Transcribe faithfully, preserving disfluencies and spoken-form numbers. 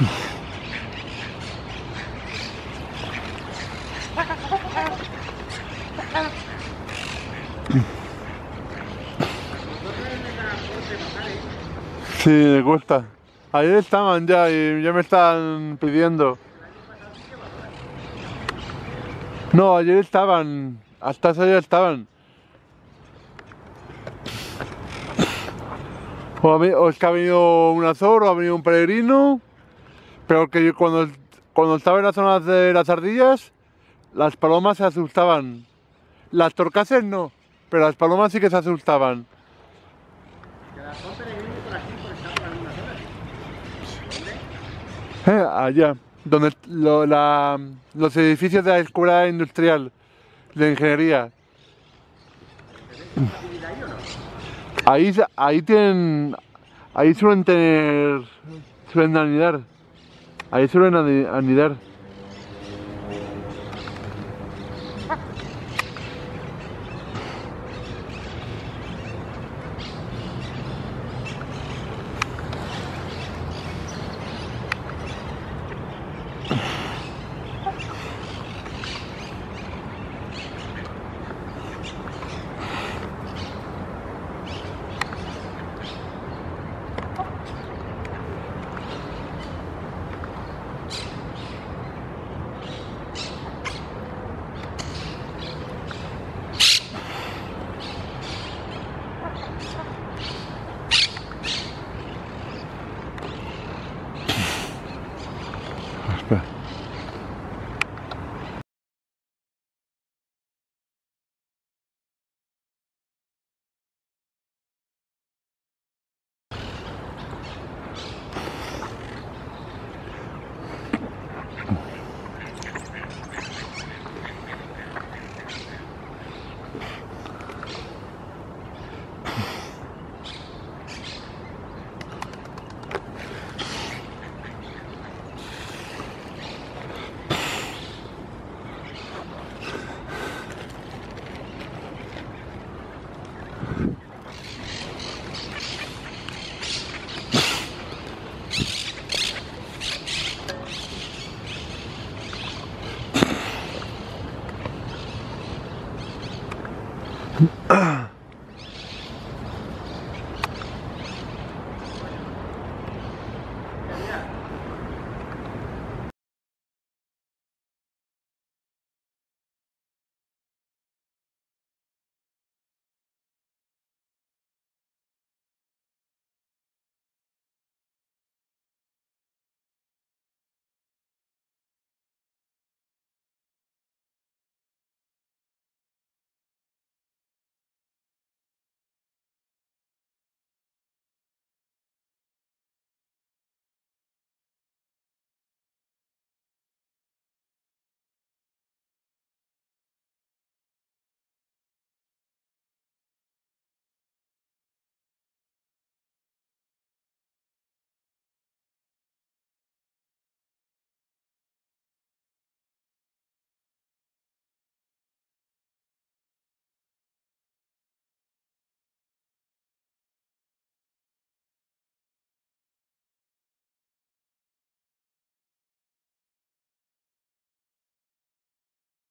Sí, me cuesta. Ayer estaban ya y ya me están pidiendo. No, ayer estaban. Hasta ese día estaban. O, ha ve- o es que ha venido un azor o ha venido un peregrino. Pero que yo cuando, cuando estaba en la zona de las ardillas, las palomas se asustaban. Las torcaces no, pero las palomas sí que se asustaban. Son peregrinos por aquí, por estar por alguna zona. Eh, allá, donde lo- la- los edificios de la escuela industrial de ingeniería. ¿Tenéis facilidad ahí o no? Ahí, ahí tienen, ahí suelen tener, suelen anidar. Ahí suelen ani- anidar. Espera. Ah.